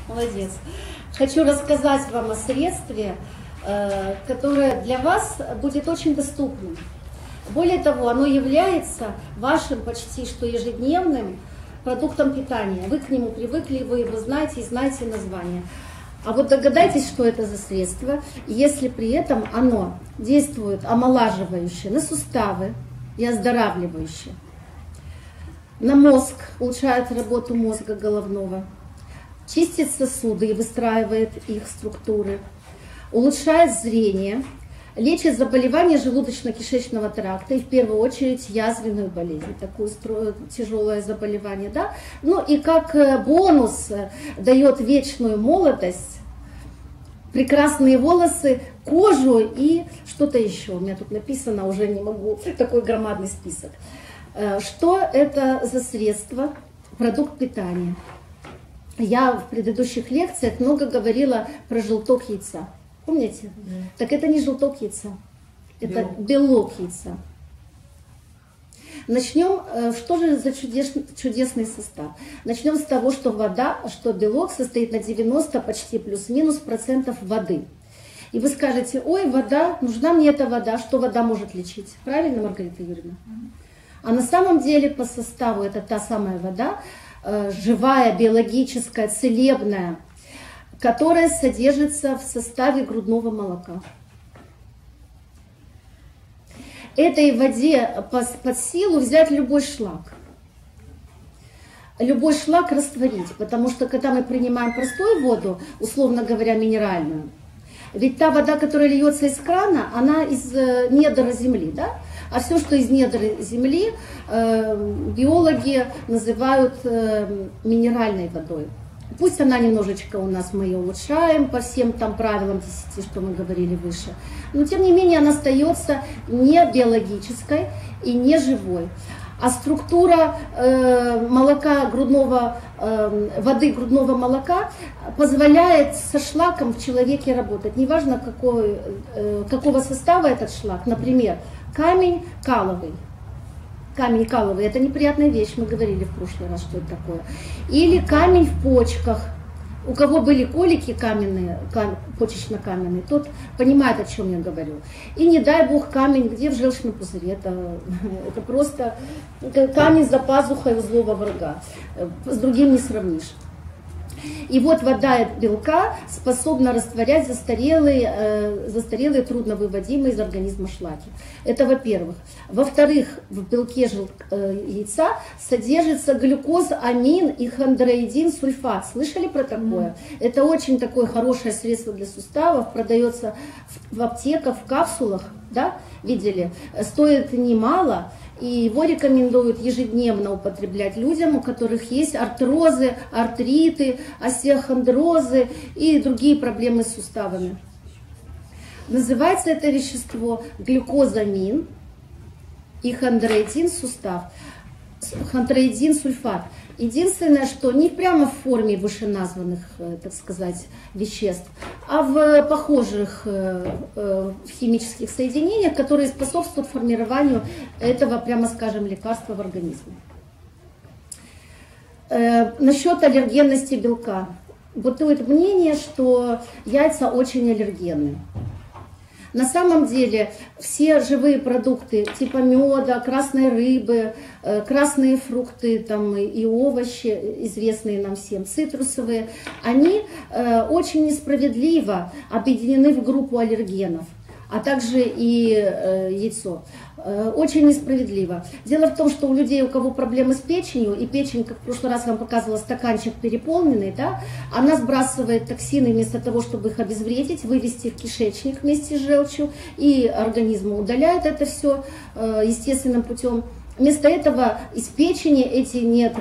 Молодец. Хочу рассказать вам о средстве, которое для вас будет очень доступным. Более того, оно является вашим почти что ежедневным продуктом питания. Вы к нему привыкли, вы его знаете и знаете название. А вот догадайтесь, что это за средство, если при этом оно действует омолаживающе на суставы и оздоравливающе, на мозг, улучшает работу мозга головного, чистит сосуды и выстраивает их структуры, улучшает зрение, лечит заболевания желудочно-кишечного тракта и в первую очередь язвенную болезнь, такое тяжелое заболевание, да? Ну и как бонус дает вечную молодость, прекрасные волосы, кожу и что-то еще. У меня тут написано, уже не могу, такой громадный список. Что это за средство? Продукт питания. Я в предыдущих лекциях много говорила про желток яйца. Помните? Так это не желток яйца, это белок яйца. Начнем, что же за чудесный состав? Начнем с того, что вода, что белок состоит на 90 почти плюс-минус процентов воды. И вы скажете: ой, вода, нужна мне эта вода, что вода может лечить? Правильно, Маргарита Юрьевна? А на самом деле по составу это та самая вода, живая, биологическая, целебная, которая содержится в составе грудного молока. Этой воде под силу взять любой шлак. Любой шлак растворить, потому что когда мы принимаем простую воду, условно говоря, минеральную, ведь та вода, которая льется из крана, она из недр земли, да? А все, что из недр земли, биологи называют минеральной водой. Пусть она немножечко у нас, мы ее улучшаем по всем там правилам 10, что мы говорили выше, но тем не менее она остается не биологической и не живой. А структура молока грудного, воды грудного молока позволяет со шлаком в человеке работать. Неважно, какого состава этот шлак. Например, камень каловый. Камень каловый – это неприятная вещь, мы говорили в прошлый раз, что это такое. Или камень в почках. У кого были колики каменные, почечно-каменные, тот понимает, о чем я говорю. И не дай бог камень, где в желчном пузыре. Это просто камень за пазухой у злого врага. С другим не сравнишь. И вот вода белка способна растворять застарелые трудновыводимые из организма шлаки. Это во-первых. Во-вторых, в белке яйца содержится глюкозамин и хондроитин сульфат. Слышали про такое? Это очень такое хорошее средство для суставов, продается в аптеках, в капсулах, да? Видели? Стоит немало. И его рекомендуют ежедневно употреблять людям, у которых есть артрозы, артриты, остеохондрозы и другие проблемы с суставами. Называется это вещество глюкозамин и хондроитин сустав. Хондроитин сульфат. Единственное, что не прямо в форме вышеназванных, так сказать, веществ, а в похожих химических соединениях, которые способствуют формированию этого, прямо скажем, лекарства в организме. Насчет аллергенности белка. Бытует мнение, что яйца очень аллергенны. На самом деле все живые продукты типа меда, красной рыбы, красные фрукты там, и овощи, известные нам всем, цитрусовые, они очень несправедливо объединены в группу аллергенов, а также и яйцо. Очень несправедливо. Дело в том, что у людей, у кого проблемы с печенью, и печень, как в прошлый раз я вам показывала, стаканчик переполненный, да, она сбрасывает токсины вместо того, чтобы их обезвредить, вывести в кишечник вместе с желчью, и организм удаляет это все естественным путем. Вместо этого из печени эти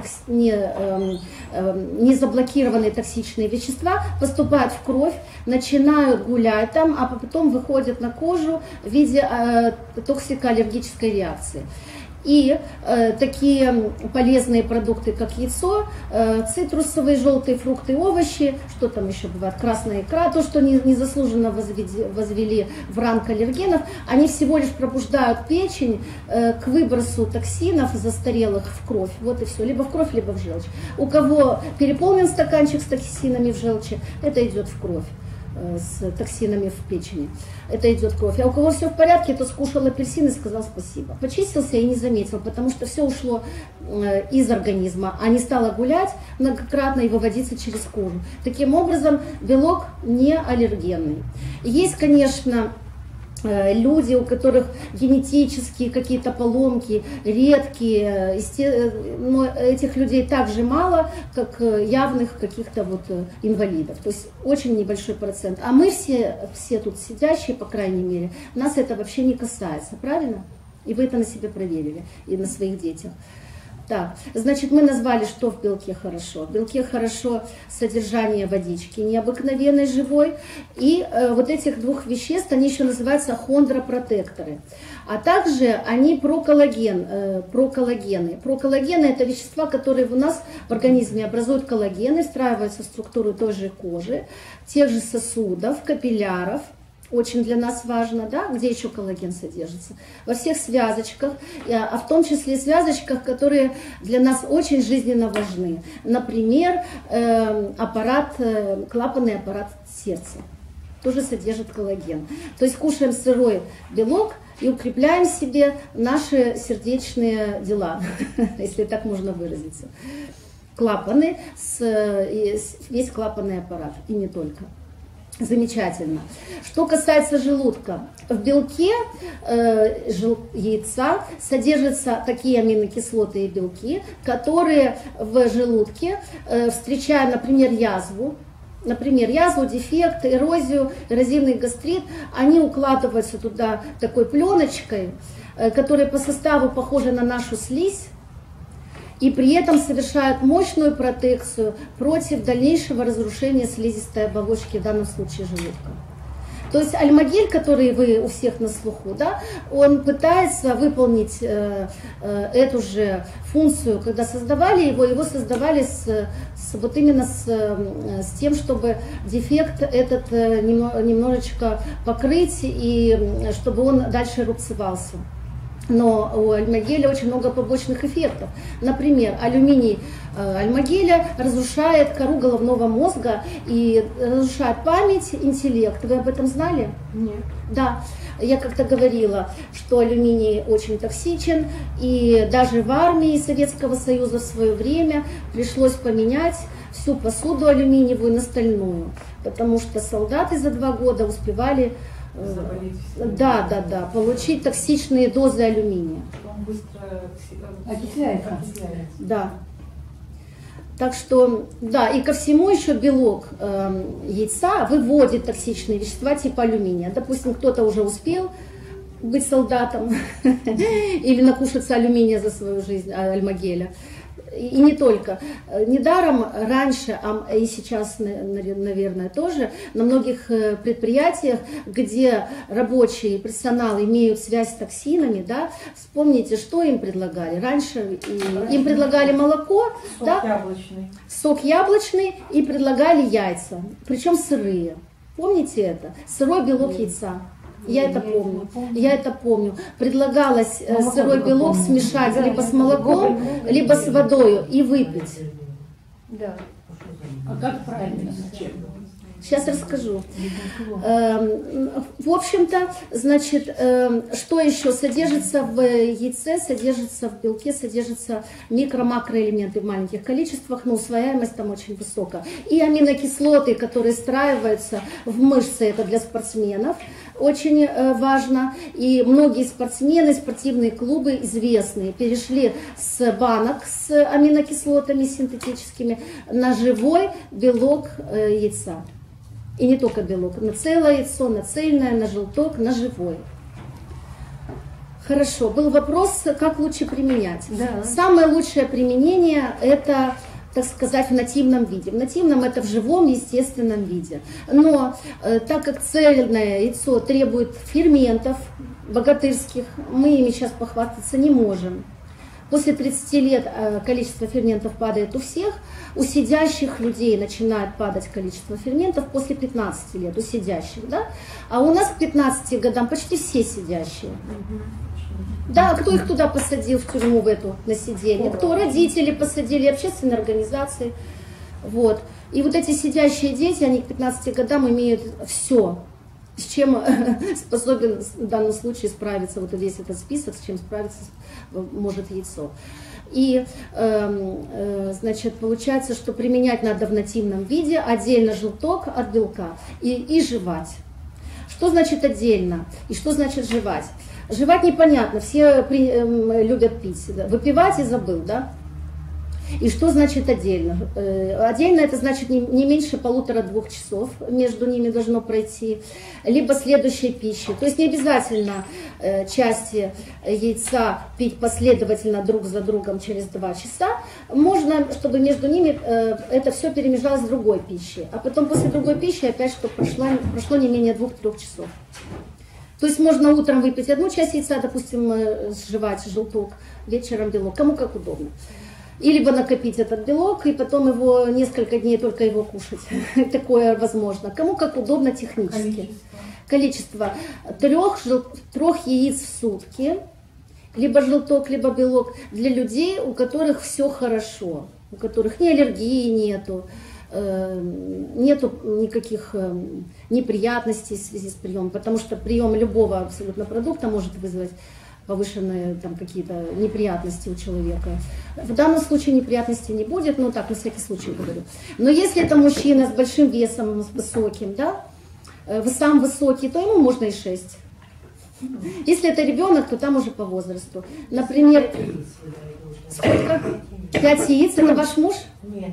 не заблокированные токсичные вещества поступают в кровь, начинают гулять там, а потом выходят на кожу в виде токсикоаллергической реакции. И такие полезные продукты, как яйцо, цитрусовые, желтые фрукты, овощи, что там еще бывает, красная икра, то, что незаслуженно возвели в ранг аллергенов, они всего лишь пробуждают печень к выбросу токсинов застарелых в кровь. Вот и все, либо в кровь, либо в желчь. У кого переполнен стаканчик с токсинами в желчи, это идет в кровь, с токсинами в печени. Это идет кровь. А у кого все в порядке, то скушал апельсин и сказал спасибо. Почистился и не заметил, потому что все ушло из организма, а не стало гулять многократно и выводиться через кожу. Таким образом, белок не аллергенный. Есть, конечно, люди, у которых генетические какие-то поломки, редкие, но этих людей так же мало, как явных каких-то вот инвалидов. То есть очень небольшой процент. А мы все тут сидящие, по крайней мере, нас это вообще не касается, правильно? И вы это на себе проверили, и на своих детях. Так, значит, мы назвали, что в белке хорошо. В белке хорошо содержание водички необыкновенной, живой. И вот этих двух веществ, они еще называются хондропротекторы. А также они проколлагены. Проколлагены – это вещества, которые у нас в организме образуют коллагены, встраиваются в структуру той же кожи, тех же сосудов, капилляров. Очень для нас важно, да, где еще коллаген содержится? Во всех связочках, а в том числе связочках, которые для нас очень жизненно важны. Например, клапанный аппарат сердца тоже содержит коллаген. То есть кушаем сырой белок и укрепляем себе наши сердечные дела, если так можно выразиться. Клапаны, весь клапанный аппарат, и не только. Замечательно. Что касается желудка, в белке яйца содержатся такие аминокислоты и белки, которые в желудке, встречая, например, язву, дефект, эрозию, эрозивный гастрит, они укладываются туда такой пленочкой, которая по составу похожа на нашу слизь, и при этом совершают мощную протекцию против дальнейшего разрушения слизистой оболочки, в данном случае желудка. То есть альмагель, который вы у всех на слуху, да, он пытается выполнить эту же функцию, когда создавали его создавали вот именно с тем, чтобы дефект этот немножечко покрыть и чтобы он дальше рубцевался. Но у альмагеля очень много побочных эффектов. Например, алюминий альмагеля разрушает кору головного мозга и разрушает память, интеллект. Вы об этом знали? Нет. Да. Я как-то говорила, что алюминий очень токсичен, и даже в армии Советского Союза в свое время пришлось поменять всю посуду алюминиевую на стальную, потому что солдаты за 2 года успевали получить токсичные дозы алюминия. Он быстро окисляется. Да. Так что, да, и ко всему еще белок яйца выводит токсичные вещества типа алюминия. Допустим, кто-то уже успел быть солдатом или накушаться алюминия за свою жизнь, альмагеля. И не только. Недаром раньше, а и сейчас, наверное, тоже, на многих предприятиях, где рабочие и персонал имеют связь с токсинами, да, вспомните, что им предлагали. Раньше им предлагали молоко, сок яблочный, и предлагали яйца, причем сырые. Помните это? Сырой белок яйца. Я это помню. Предлагалось сырой белок смешать либо с молоком, либо с водой и выпить. Да. А как правильно? Сейчас расскажу. В общем-то, значит, что еще содержится в яйце, содержится в белке, содержатся микро-макроэлементы в маленьких количествах, но усвояемость там очень высокая. И аминокислоты, которые встраиваются в мышцы, это для спортсменов очень важно. И многие спортсмены, спортивные клубы известные перешли с банок с аминокислотами синтетическими на живой белок яйца. И не только белок, на целое яйцо, на цельное, на желток, на живой. Хорошо, был вопрос, как лучше применять. Да. Самое лучшее применение – это так сказать, в нативном виде. В нативном это в живом, естественном виде. Но так как цельное яйцо требует ферментов богатырских, мы ими сейчас похвастаться не можем. После 30 лет количество ферментов падает у всех, у сидящих людей начинает падать количество ферментов после 15 лет, у сидящих, да? А у нас к 15 годам почти все сидящие. Да, кто их туда посадил, в тюрьму в эту, на сиденье? Кто? Родители посадили, общественные организации. Вот. И вот эти сидящие дети, они к 15 годам имеют все, с чем способен в данном случае справиться, вот весь этот список, с чем справиться может яйцо. И, значит, получается, что применять надо в нативном виде, отдельно желток от белка и жевать. Что значит отдельно и что значит жевать? Жевать непонятно, все любят пить, выпивать и забыл, да? И что значит отдельно? Отдельно это значит не меньше 1,5-2 часов между ними должно пройти, либо следующей пищи. То есть не обязательно части яйца пить последовательно друг за другом через 2 часа. Можно, чтобы между ними это все перемежалось с другой пищей. А потом после другой пищи опять, чтобы прошло не менее 2-3 часов. То есть можно утром выпить одну часть яйца, допустим, сживать желток, вечером белок, кому как удобно. И либо накопить этот белок, и потом его несколько дней только его кушать. Такое возможно. Кому как удобно технически. Количество 3 яиц в сутки, либо желток, либо белок, для людей, у которых все хорошо, у которых ни аллергии нету, нету никаких неприятностей в связи с приемом, потому что прием любого абсолютно продукта может вызвать повышенные там какие-то неприятности у человека. В данном случае неприятностей не будет, но так, на всякий случай говорю. Но если это мужчина с большим весом, с высоким, да, сам высокий, то ему можно и 6. Если это ребенок, то там уже по возрасту. Например, сколько? 5 яиц, это ваш муж? Нет,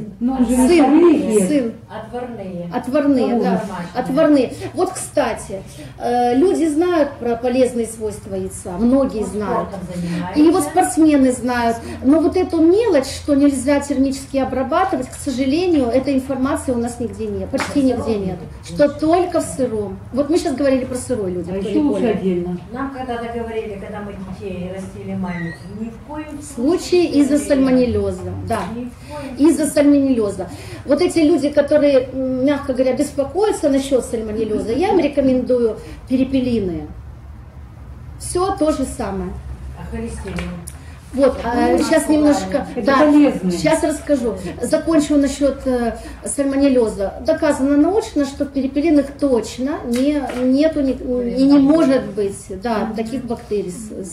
сын. Отварные. Отварные, да. Отварные. Вот, кстати, люди знают про полезные свойства яйца, многие знают. И вот спортсмены знают. Но вот эту мелочь, что нельзя термически обрабатывать, к сожалению, этой информации у нас нигде нет, почти нигде нет. Что только в сыром. Вот мы сейчас говорили про сырой люди. А еще лучше отдельно. Нам когда-то говорили, когда мы детей растили маленьких, ни в коем случае из-за сальмонеллеза. Да, из-за сальмонеллеза. Вот эти люди, которые, мягко говоря, беспокоятся насчет сальмонеллеза, я им рекомендую перепелиные. Все то же самое. А холестерин? Вот, сейчас немножко, да, сейчас расскажу. Закончу насчет сальмонеллеза. Доказано научно, что в перепелиных точно нету и не может быть, да, таких бактерий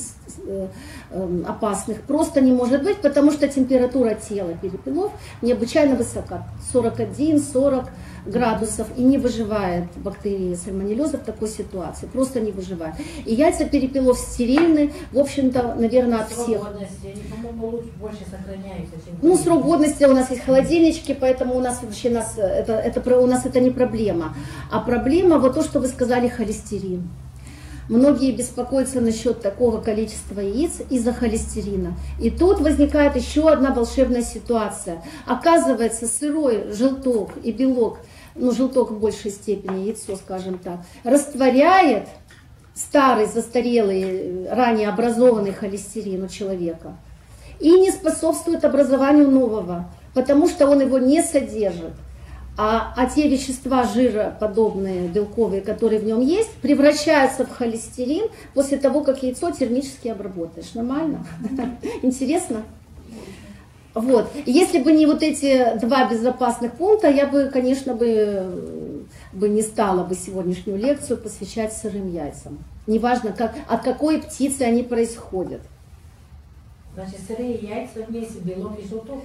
опасных. Просто не может быть, потому что температура тела перепелов необычайно высока. 41-40 градусов. И не выживает бактерии сальмонеллеза в такой ситуации. Просто не выживает. И яйца перепелов стерильны, в общем-то, наверное, от всех. Срок годности, они, по-моему, больше сохраняются, чем... Ну, срок годности у нас есть холодильнички, поэтому у нас вообще у нас это не проблема. А проблема вот то, что вы сказали, холестерин. Многие беспокоятся насчет такого количества яиц из-за холестерина. И тут возникает еще одна волшебная ситуация. Оказывается, сырой желток и белок, ну желток в большей степени, яйцо, скажем так, растворяет старый, застарелый, ранее образованный холестерин у человека и не способствует образованию нового, потому что он его не содержит. А те вещества жироподобные, белковые, которые в нем есть, превращаются в холестерин после того, как яйцо термически обработаешь. Нормально? Интересно? Вот. Если бы не вот эти 2 безопасных пункта, я бы, конечно, не стала бы сегодняшнюю лекцию посвящать сырым яйцам. Неважно, от какой птицы они происходят. Значит, сырые яйца вместе, белок и желток?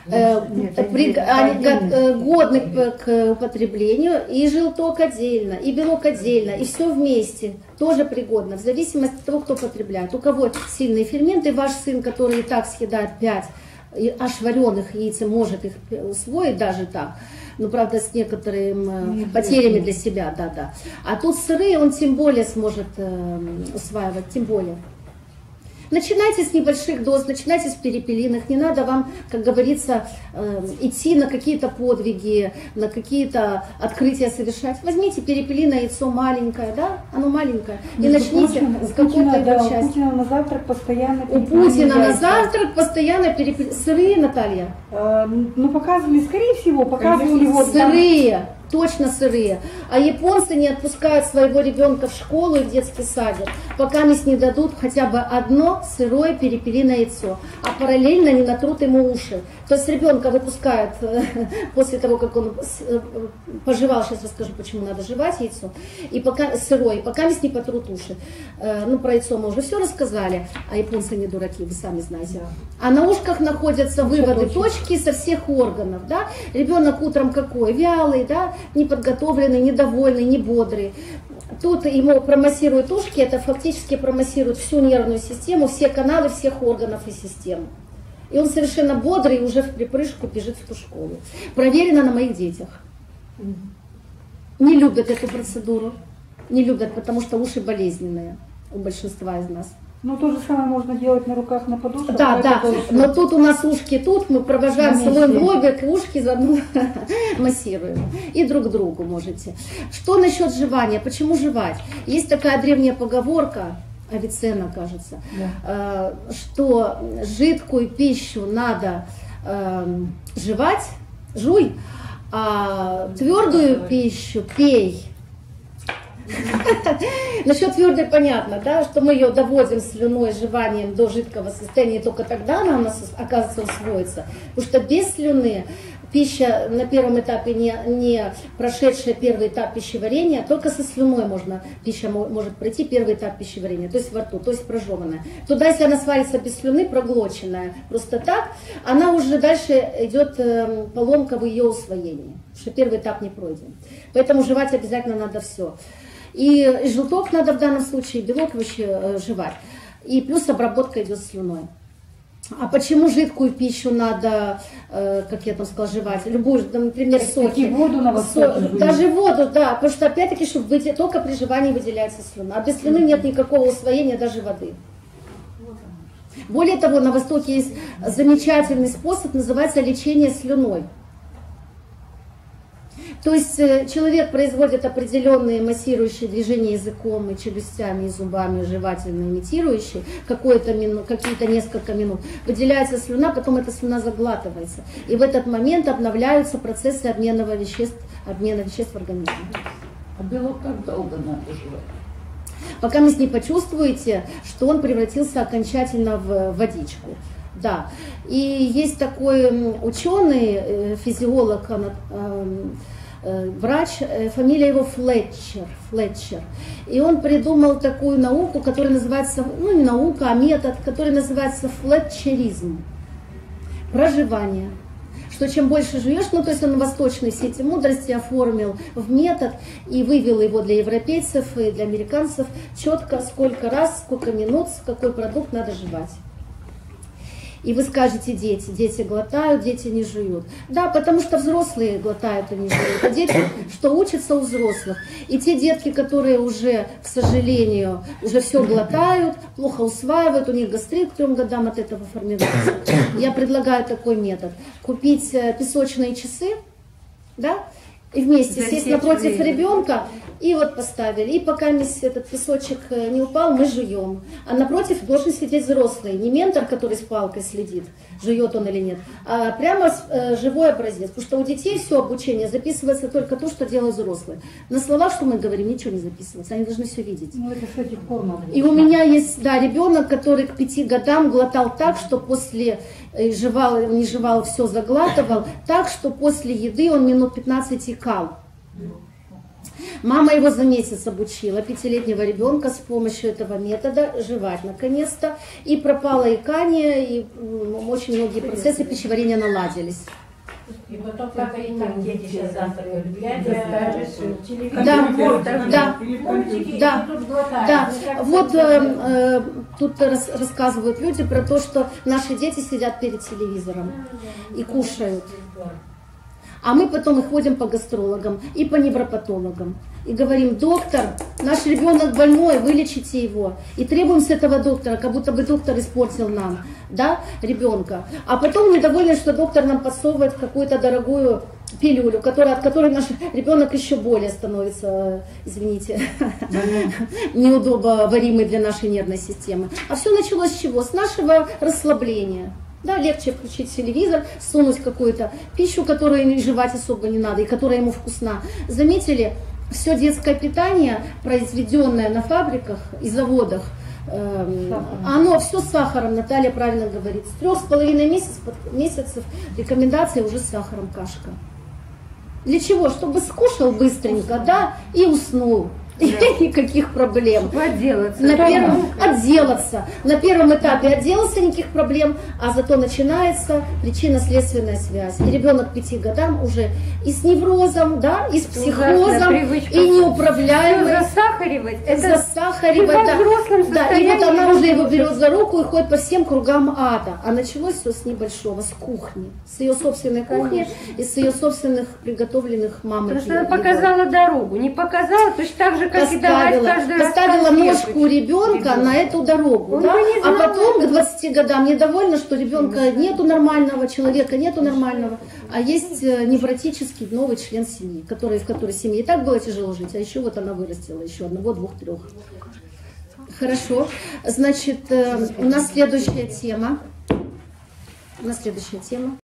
Годны к употреблению, и желток отдельно, и белок отдельно, и все вместе тоже пригодно, в зависимости от того, кто потребляет. У кого сильные ферменты, ваш сын, который и так съедает 5 аж вареных яиц, может их усвоить даже так, но правда с некоторыми потерями для себя, да. А тут сырые он тем более сможет усваивать, тем более. Начинайте с небольших доз, начинайте с перепелиных. Не надо вам, как говорится, идти на какие-то подвиги, на какие-то открытия совершать. Возьмите перепелиное яйцо маленькое, да, оно маленькое, и начните с какой-то его части. У Путина на завтрак постоянно У Путина на завтрак постоянно сырые, Наталья? Ну, показывали, скорее всего, показывали вот сырые. Точно сырые. А японцы не отпускают своего ребенка в школу и в детский садик, пока не дадут хотя бы одно сырое перепелиное яйцо, а параллельно не натрут ему уши. То есть ребенка выпускают после того, как он пожевал, сейчас расскажу, почему надо жевать яйцо, и пока сырое, пока не потрут уши. Ну, про яйцо мы уже все рассказали, а японцы не дураки, вы сами знаете. А на ушках находятся выводы, точки со всех органов, да. Ребенок утром какой? Вялый, да, неподготовленный, недовольный, не бодрый. Тут ему промассируют ушки, это фактически промассирует всю нервную систему, все каналы всех органов и систем. И он совершенно бодрый и уже в припрыжку бежит в ту школу. Проверено на моих детях. Не любят эту процедуру. Не любят, потому что уши болезненные у большинства из нас. Ну, то же самое можно делать на руках, на подушках. Да, да, но тут у нас ушки тут, мы провожаем свой лобик, ушки заодно массируем. И друг другу можете. Что насчет жевания? Почему жевать? Есть такая древняя поговорка, Авиценна, кажется, да, что жидкую пищу надо жевать, жуй, а твердую пищу пей. Насчет твердой понятно, да, что мы ее доводим слюной, жеванием до жидкого состояния, и только тогда она у нас, оказывается, усвоится. Потому что без слюны пища на первом этапе не прошедшая первый этап пищеварения, только со слюной пища может пройти первый этап пищеварения, то есть во рту, то есть прожеванная. Туда, если она сварится без слюны, проглоченная просто так, она уже дальше идет поломка в ее усвоении, потому что первый этап не пройден. Поэтому жевать обязательно надо все. И желток надо в данном случае, белок вообще жевать. И плюс обработка идет слюной. А почему жидкую пищу надо, как я там сказала, жевать? Любую, например, соки. Воду на востоке. Даже воду, да. Потому что опять-таки, чтобы только при жевании выделяется слюна. А без слюны нет никакого усвоения даже воды. Более того, на Востоке есть замечательный способ, называется лечение слюной. То есть человек производит определенные массирующие движения языком и челюстями, и зубами, жевательно имитирующие, какие-то несколько минут. Выделяется слюна, потом эта слюна заглатывается. И в этот момент обновляются процессы обмена веществ в организме. А белок как долго надо жевать? Пока вы не почувствуете, что он превратился окончательно в водичку. Да. И есть такой ученый, физиолог, врач, фамилия его Флетчер. И он придумал такую науку, которая называется, ну не наука, а метод, который называется флетчеризм. Проживание. Что чем больше жуешь, ну то есть он восточные все эти мудрости оформил в метод и вывел его для европейцев и для американцев четко, сколько раз, сколько минут, какой продукт надо жевать. И вы скажете, дети глотают, дети не жуют. Да, потому что взрослые глотают и не жуют, а дети, что учатся у взрослых. И те детки, которые уже, к сожалению, уже все глотают, плохо усваивают, у них гастрит к 3 годам от этого формируется. Я предлагаю такой метод. Купить песочные часы, да, и вместе сесть напротив ребенка, и вот поставили. И пока этот песочек не упал, мы жуем. А напротив должен сидеть взрослый. Не ментор, который с палкой следит, жует он или нет, а прямо живой образец. Потому что у детей все обучение записывается только то, что делают взрослые. На словах, что мы говорим, ничего не записывается. Они должны все видеть. Ну, это с этих пор надо. И у меня есть, да, ребенок, который к 5 годам глотал так, что после не жевал, все заглатывал, так, что после еды он минут 15 икал. Мама его за месяц обучила, 5-летнего ребенка, с помощью этого метода жевать наконец-то. И пропало икание, и очень многие процессы пищеварения наладились. И потом, как дети сейчас завтракают, да. Вот тут рассказывают люди про то, что наши дети сидят перед телевизором и кушают. А мы потом их водим по гастрологам и по невропатологам. И говорим: доктор, наш ребенок больной, вылечите его. И требуем с этого доктора, как будто бы доктор испортил нам, да, ребенка. А потом недовольны, что доктор нам подсовывает какую-то дорогую пилюлю, от которой наш ребенок еще более становится, извините, неудобоваримый для нашей нервной системы. А все началось с чего? С нашего расслабления. Да, легче включить телевизор, сунуть какую-то пищу, которую жевать особо не надо и которая ему вкусна. Заметили, все детское питание, произведенное на фабриках и заводах, оно все с сахаром, Наталья правильно говорит. С 3,5 месяцев рекомендация уже с сахаром кашка. Для чего? Чтобы скушал быстренько, да, и уснул. Никаких проблем. Отделаться. Отделаться. На первом этапе отделался, никаких проблем, а зато начинается причинно-следственная связь. И ребенок к 5 годам уже и с неврозом, да, и с психозом, и неуправляемый. Засахаривать. Да, и вот она уже его берет за руку и ходит по всем кругам ада. А началось все с небольшого, с кухни. С ее собственной кухни и с ее собственных приготовленных мамой. Потому что она показала дорогу. Не показала, точно так же, поставила ножку ребенка на эту дорогу, да? А потом к 20 годам недовольна, что ребенка нету нормального, человека нету нормального, а есть невротический новый член семьи, в которой семье и так было тяжело жить, а еще вот она вырастила еще одного, двух, трех. Хорошо, значит, у нас следующая тема.